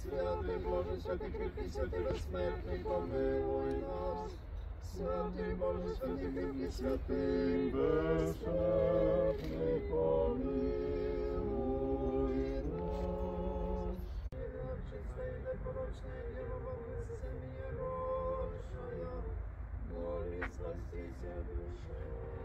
Святий Боже, святий кріпкий, святий безсмертний, помилуй нас. Святий Боже, святий кріпкий, святий безсмертний, помилуй нас. Чистая, непорочная Дева, семья родшая, моли спастися душа.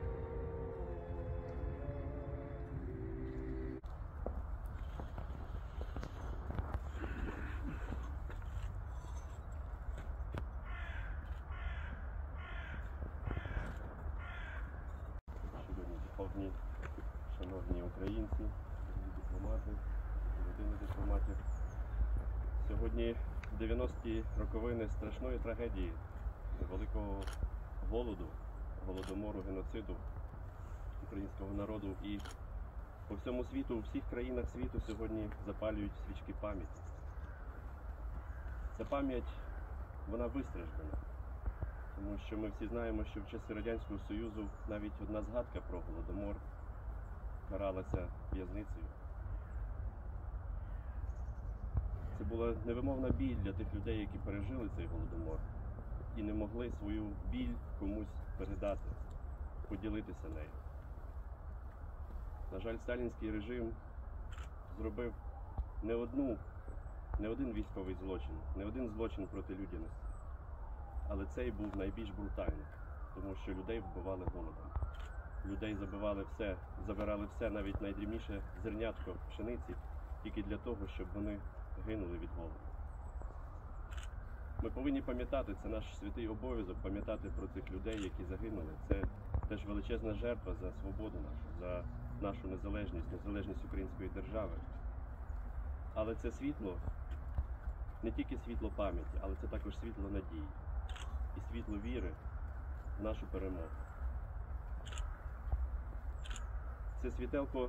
Духовні, шановні українці, дипломати, родини дипломатів. Сьогодні 90-ті роковини страшної трагедії, великого голоду, голодомору, геноциду українського народу. І по всьому світу, у всіх країнах світу сьогодні запалюють свічки пам'яті. Ця пам'ять, вона вистраждана. Тому що ми всі знаємо, що в часи Радянського Союзу навіть одна згадка про Голодомор каралася в'язницею. Це була невимовна біль для тих людей, які пережили цей Голодомор і не могли свою біль комусь передати, поділитися нею. На жаль, сталінський режим зробив не один військовий злочин, не один злочин проти людяності. Але цей був найбільш брутальний, тому що людей вбивали голодом. Людей забирали все, навіть найдрібніше зернятко пшениці, тільки для того, щоб вони гинули від голоду. Ми повинні пам'ятати, це наш святий обов'язок, пам'ятати про цих людей, які загинули. Це теж величезна жертва за свободу нашу, за нашу незалежність української держави. Але це світло, не тільки світло пам'яті, але це також світло надії і світло віри в нашу перемогу. Це світелко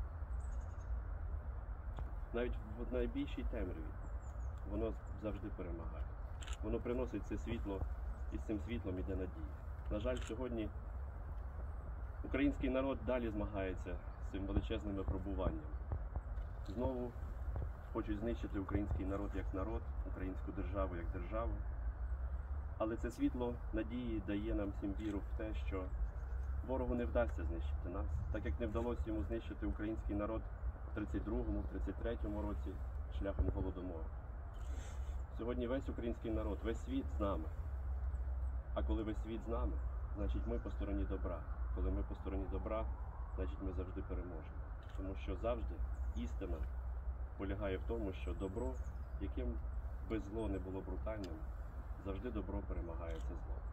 навіть в найбільшій темряві, воно завжди перемагає. Воно приносить це світло, і з цим світлом іде надія. На жаль, сьогодні український народ далі змагається з цим величезним випробуванням. Знову хочуть знищити український народ, українську державу як державу. Але це світло надії дає нам всім віру в те, що ворогу не вдасться знищити нас, так як не вдалося йому знищити український народ в 32-му, 33-му році шляхом Голодомору. Сьогодні весь український народ, весь світ з нами. А коли весь світ з нами, значить ми по стороні добра. Коли ми по стороні добра, значить ми завжди переможемо. Тому що завжди істина полягає в тому, що добро, яким би зло не було брутальним, завжди добро перемагає це зло.